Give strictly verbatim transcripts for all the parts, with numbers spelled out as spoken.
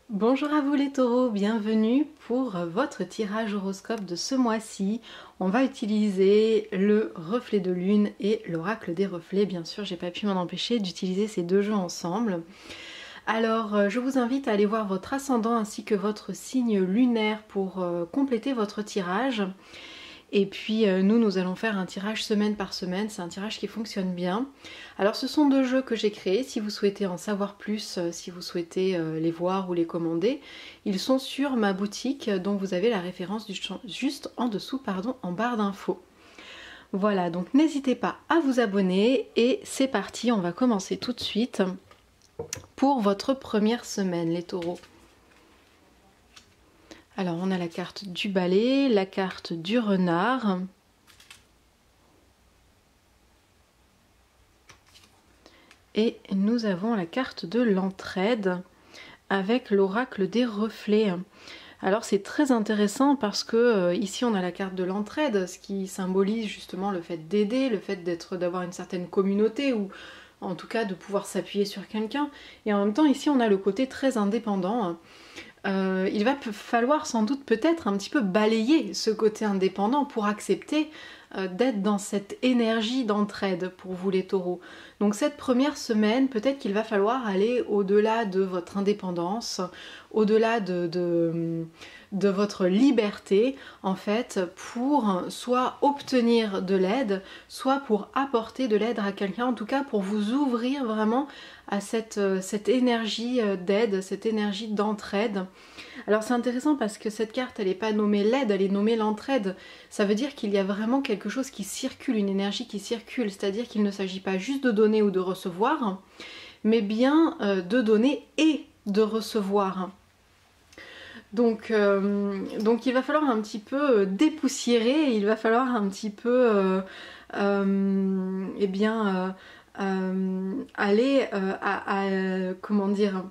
Bonjour à vous les taureaux, bienvenue pour votre tirage horoscope de ce mois-ci. On va utiliser le reflet de lune et l'oracle des reflets. Bien sûr, j'ai pas pu m'en empêcher d'utiliser ces deux jeux ensemble. Alors, je vous invite à aller voir votre ascendant ainsi que votre signe lunaire pour compléter votre tirage. Et puis euh, nous, nous allons faire un tirage semaine par semaine, c'est un tirage qui fonctionne bien. Alors ce sont deux jeux que j'ai créés, si vous souhaitez en savoir plus, euh, si vous souhaitez euh, les voir ou les commander, ils sont sur ma boutique dont vous avez la référence du juste en dessous, pardon, en barre d'infos. Voilà, donc n'hésitez pas à vous abonner et c'est parti, on va commencer tout de suite pour votre première semaine les taureaux. Alors on a la carte du balai, la carte du renard. Et nous avons la carte de l'entraide avec l'oracle des reflets. Alors c'est très intéressant parce que euh, ici on a la carte de l'entraide, ce qui symbolise justement le fait d'aider, le fait d'être, d'avoir une certaine communauté ou en tout cas de pouvoir s'appuyer sur quelqu'un. Et en même temps ici on a le côté très indépendant. Euh, il va falloir sans doute peut-être un petit peu balayer ce côté indépendant pour accepter euh, d'être dans cette énergie d'entraide pour vous les taureaux. Donc cette première semaine, peut-être qu'il va falloir aller au-delà de votre indépendance, au-delà de, de, de votre liberté en fait, pour soit obtenir de l'aide, soit pour apporter de l'aide à quelqu'un, en tout cas pour vous ouvrir vraiment à cette, cette énergie d'aide, cette énergie d'entraide. Alors c'est intéressant parce que cette carte elle n'est pas nommée l'aide, elle est nommée l'entraide. Ça veut dire qu'il y a vraiment quelque chose qui circule, une énergie qui circule, c'est-à-dire qu'il ne s'agit pas juste de donner ou de recevoir, mais bien euh, de donner et de recevoir. Donc, euh, donc il va falloir un petit peu dépoussiérer, il va falloir un petit peu euh, euh, eh bien euh, euh, aller euh, à, à comment dire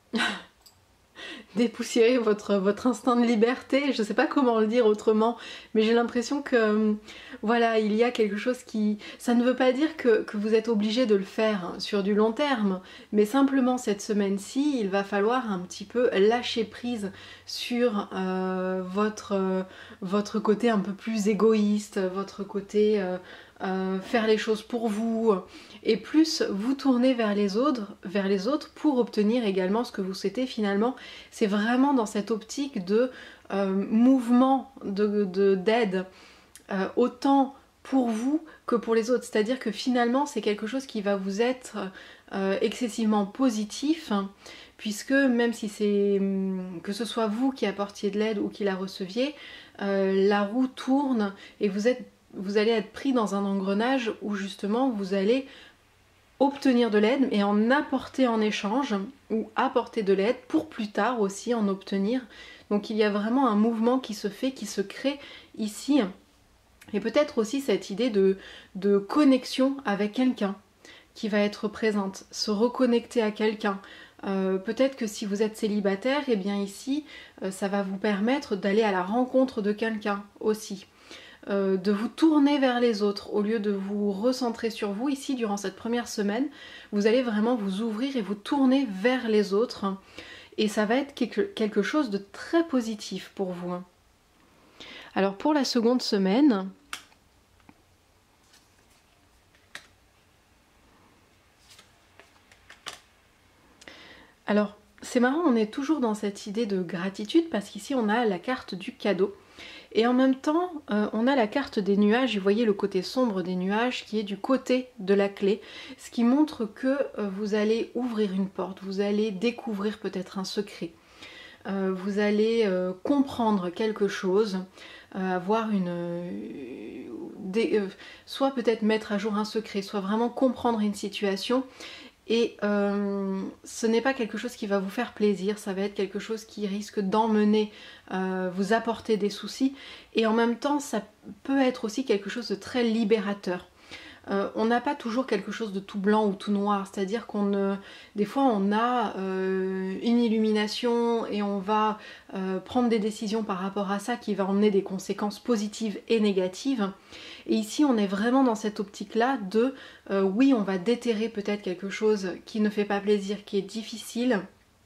dépoussiérer votre, votre instinct de liberté, je sais pas comment le dire autrement, mais j'ai l'impression que voilà, il y a quelque chose qui... Ça ne veut pas dire que, que vous êtes obligé de le faire sur du long terme, mais simplement cette semaine-ci, il va falloir un petit peu lâcher prise sur euh, votre, euh, votre côté un peu plus égoïste, votre côté... Euh, Euh, faire les choses pour vous et plus vous tourner vers les autres, vers les autres pour obtenir également ce que vous souhaitez finalement. C'est vraiment dans cette optique de euh, mouvement de, de, d'aide euh, autant pour vous que pour les autres. C'est-à-dire que finalement c'est quelque chose qui va vous être euh, excessivement positif puisque même si c'est que ce soit vous qui apportiez de l'aide ou qui la receviez, euh, la roue tourne et vous êtes vous allez être pris dans un engrenage où justement vous allez obtenir de l'aide et en apporter en échange ou apporter de l'aide pour plus tard aussi en obtenir. Donc il y a vraiment un mouvement qui se fait, qui se crée ici et peut-être aussi cette idée de, de connexion avec quelqu'un qui va être présente, se reconnecter à quelqu'un. Euh, peut-être que si vous êtes célibataire, et eh bien ici euh, ça va vous permettre d'aller à la rencontre de quelqu'un aussi. Euh, de vous tourner vers les autres au lieu de vous recentrer sur vous. Ici durant cette première semaine vous allez vraiment vous ouvrir et vous tourner vers les autres et ça va être quelque, quelque chose de très positif pour vous. Alors pour la seconde semaine, alors c'est marrant, on est toujours dans cette idée de gratitude parce qu'ici on a la carte du cadeau. Et en même temps, euh, on a la carte des nuages, vous voyez le côté sombre des nuages qui est du côté de la clé, ce qui montre que euh, vous allez ouvrir une porte, vous allez découvrir peut-être un secret, euh, vous allez euh, comprendre quelque chose, euh, avoir une... Euh, des, euh, soit peut-être mettre à jour un secret, soit vraiment comprendre une situation. Et euh, ce n'est pas quelque chose qui va vous faire plaisir, ça va être quelque chose qui risque d'emmener, euh, vous apporter des soucis. Et en même temps, ça peut être aussi quelque chose de très libérateur. Euh, on n'a pas toujours quelque chose de tout blanc ou tout noir, c'est-à-dire qu'on euh, des fois on a euh, une illumination et on va euh, prendre des décisions par rapport à ça qui va emmener des conséquences positives et négatives. Et ici on est vraiment dans cette optique-là de euh, oui, on va déterrer peut-être quelque chose qui ne fait pas plaisir, qui est difficile,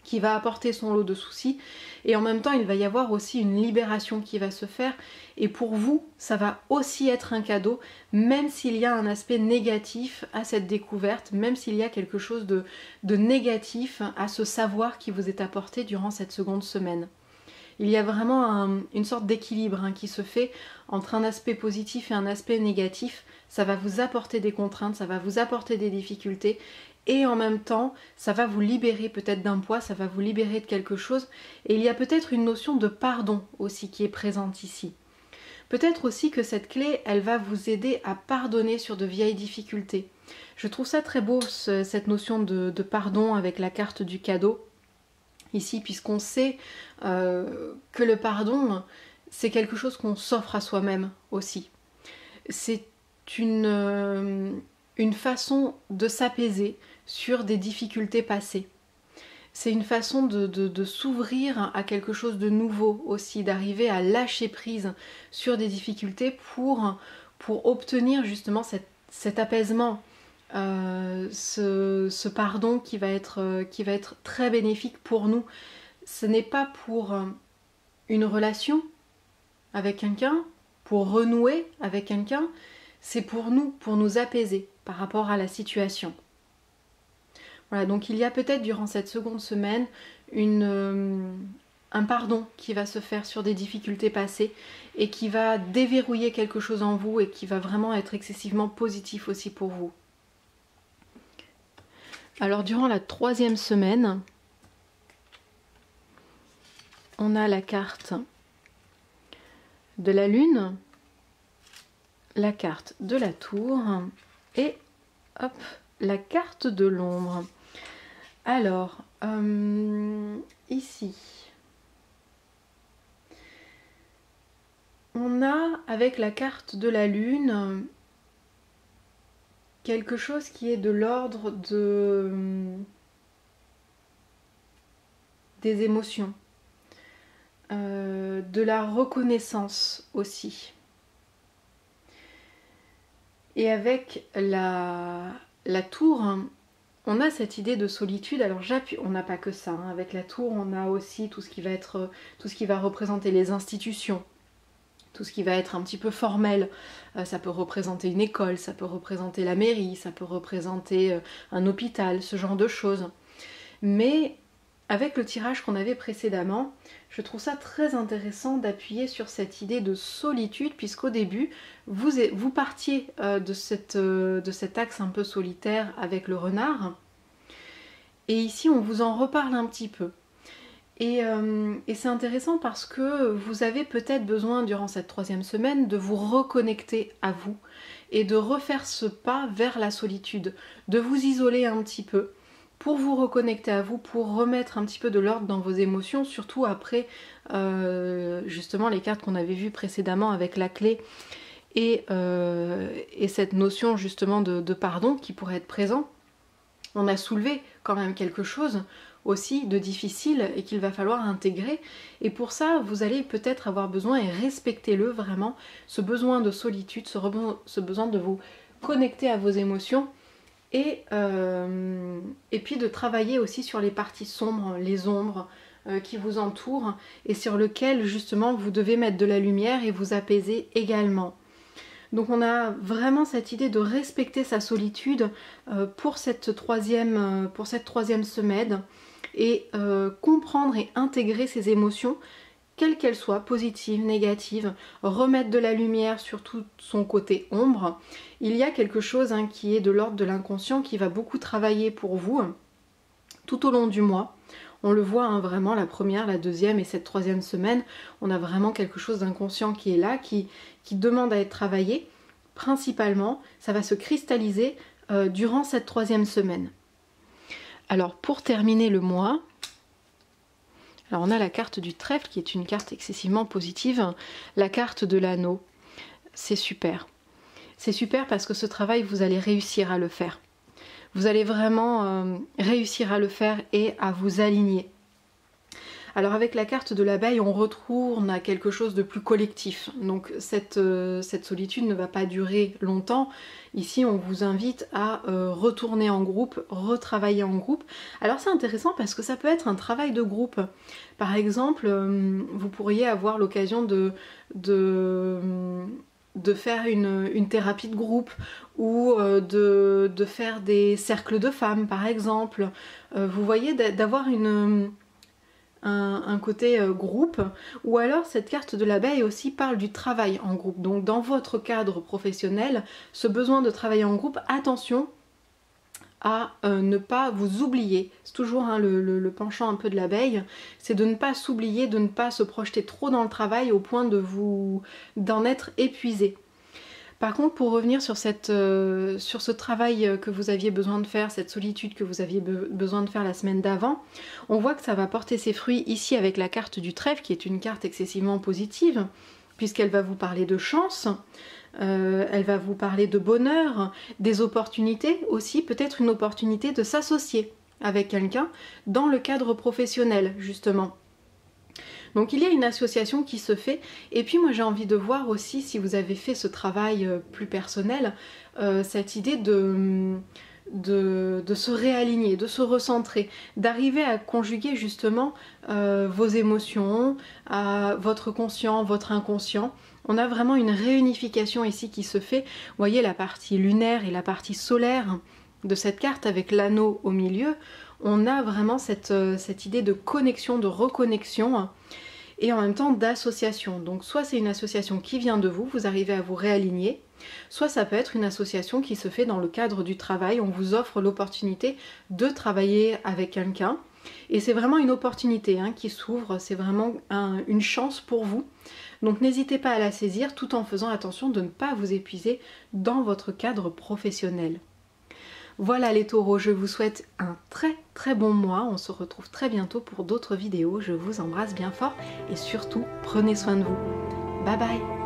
qui va apporter son lot de soucis, et en même temps il va y avoir aussi une libération qui va se faire, et pour vous ça va aussi être un cadeau, même s'il y a un aspect négatif à cette découverte, même s'il y a quelque chose de, de négatif à ce savoir qui vous est apporté durant cette seconde semaine. Il y a vraiment un, une sorte d'équilibre hein, qui se fait entre un aspect positif et un aspect négatif. Ça va vous apporter des contraintes, ça va vous apporter des difficultés, et en même temps ça va vous libérer peut-être d'un poids, ça va vous libérer de quelque chose, et il y a peut-être une notion de pardon aussi qui est présente ici. Peut-être aussi que cette clé, elle va vous aider à pardonner sur de vieilles difficultés. Je trouve ça très beau, ce, cette notion de, de pardon avec la carte du cadeau ici, puisqu'on sait euh, que le pardon, c'est quelque chose qu'on s'offre à soi-même aussi. C'est une, euh, une façon de s'apaiser sur des difficultés passées. C'est une façon de, de, de s'ouvrir à quelque chose de nouveau aussi, d'arriver à lâcher prise sur des difficultés pour, pour obtenir justement cette, cet apaisement, euh, ce, ce pardon qui va, être, qui va être très bénéfique pour nous. Ce n'est pas pour une relation avec quelqu'un, pour renouer avec quelqu'un, c'est pour nous, pour nous apaiser par rapport à la situation. Voilà, donc il y a peut-être durant cette seconde semaine une, euh, un pardon qui va se faire sur des difficultés passées et qui va déverrouiller quelque chose en vous et qui va vraiment être excessivement positif aussi pour vous. Alors durant la troisième semaine, on a la carte de la lune, la carte de la tour et hop, la carte de l'ombre. Alors, euh, ici, on a avec la carte de la lune quelque chose qui est de l'ordre de, des émotions, euh, de la reconnaissance aussi. Et avec la, la tour, on a cette idée de solitude. Alors j'appuie, on n'a pas que ça, hein. Avec la tour, on a aussi tout ce qui va être, tout ce qui va représenter les institutions, tout ce qui va être un petit peu formel. Euh, ça peut représenter une école, ça peut représenter la mairie, ça peut représenter euh, un hôpital, ce genre de choses. Mais avec le tirage qu'on avait précédemment, je trouve ça très intéressant d'appuyer sur cette idée de solitude, puisqu'au début, vous, vous partiez euh, de, cette, euh, de cet axe un peu solitaire avec le renard. Et ici, on vous en reparle un petit peu. Et, euh, et c'est intéressant parce que vous avez peut-être besoin, durant cette troisième semaine, de vous reconnecter à vous et de refaire ce pas vers la solitude, de vous isoler un petit peu, pour vous reconnecter à vous, pour remettre un petit peu de l'ordre dans vos émotions, surtout après euh, justement les cartes qu'on avait vues précédemment avec la clé et, euh, et cette notion justement de, de pardon qui pourrait être présent. On a soulevé quand même quelque chose aussi de difficile et qu'il va falloir intégrer, et pour ça vous allez peut-être avoir besoin, et respectez-le vraiment, ce besoin de solitude, ce, ce besoin de vous connecter à vos émotions. Et, euh, et puis de travailler aussi sur les parties sombres, les ombres euh, qui vous entourent et sur lesquelles justement vous devez mettre de la lumière et vous apaiser également. Donc on a vraiment cette idée de respecter sa solitude euh, pour, cette troisième, euh, pour cette troisième semaine et euh, comprendre et intégrer ses émotions, quelles qu'elles soient, positives, négatives, remettre de la lumière sur tout son côté ombre. Il y a quelque chose hein, qui est de l'ordre de l'inconscient qui va beaucoup travailler pour vous hein, tout au long du mois. On le voit hein, vraiment, la première, la deuxième et cette troisième semaine, on a vraiment quelque chose d'inconscient qui est là, qui, qui demande à être travaillé. Principalement, ça va se cristalliser euh, durant cette troisième semaine. Alors pour terminer le mois, alors on a la carte du trèfle qui est une carte excessivement positive, la carte de l'anneau, c'est super. C'est super parce que ce travail, vous allez réussir à le faire. Vous allez vraiment euh, réussir à le faire et à vous aligner. Alors avec la carte de l'abeille, on retourne à quelque chose de plus collectif. Donc cette, euh, cette solitude ne va pas durer longtemps. Ici, on vous invite à euh, retourner en groupe, retravailler en groupe. Alors c'est intéressant parce que ça peut être un travail de groupe. Par exemple, euh, vous pourriez avoir l'occasion de... de de faire une, une thérapie de groupe ou euh, de, de faire des cercles de femmes par exemple. Euh, vous voyez, d'avoir une, un, un côté euh, groupe, ou alors cette carte de l'abeille aussi parle du travail en groupe. Donc dans votre cadre professionnel, ce besoin de travailler en groupe, attention à euh, ne pas vous oublier. C'est toujours hein, le, le, le penchant un peu de l'abeille, c'est de ne pas s'oublier, de ne pas se projeter trop dans le travail au point de vous d'en être épuisé. Par contre, pour revenir sur, cette, euh, sur ce travail que vous aviez besoin de faire, cette solitude que vous aviez be besoin de faire la semaine d'avant, on voit que ça va porter ses fruits ici avec la carte du trèfle, qui est une carte excessivement positive, puisqu'elle va vous parler de chance. Euh, elle va vous parler de bonheur, des opportunités aussi, peut-être une opportunité de s'associer avec quelqu'un dans le cadre professionnel justement. Donc il y a une association qui se fait, et puis moi j'ai envie de voir aussi, si vous avez fait ce travail plus personnel, euh, cette idée de... De, de se réaligner, de se recentrer, d'arriver à conjuguer justement euh, vos émotions, à votre conscient, votre inconscient. On a vraiment une réunification ici qui se fait. Vous voyez la partie lunaire et la partie solaire de cette carte avec l'anneau au milieu. On a vraiment cette, cette idée de connexion, de reconnexion et en même temps d'association. Donc soit c'est une association qui vient de vous, vous arrivez à vous réaligner, soit ça peut être une association qui se fait dans le cadre du travail. On vous offre l'opportunité de travailler avec quelqu'un et c'est vraiment une opportunité hein, qui s'ouvre, c'est vraiment un, une chance pour vous. Donc n'hésitez pas à la saisir tout en faisant attention de ne pas vous épuiser dans votre cadre professionnel. Voilà les taureaux, je vous souhaite un très très bon mois. On se retrouve très bientôt pour d'autres vidéos. Je vous embrasse bien fort et surtout prenez soin de vous. Bye bye.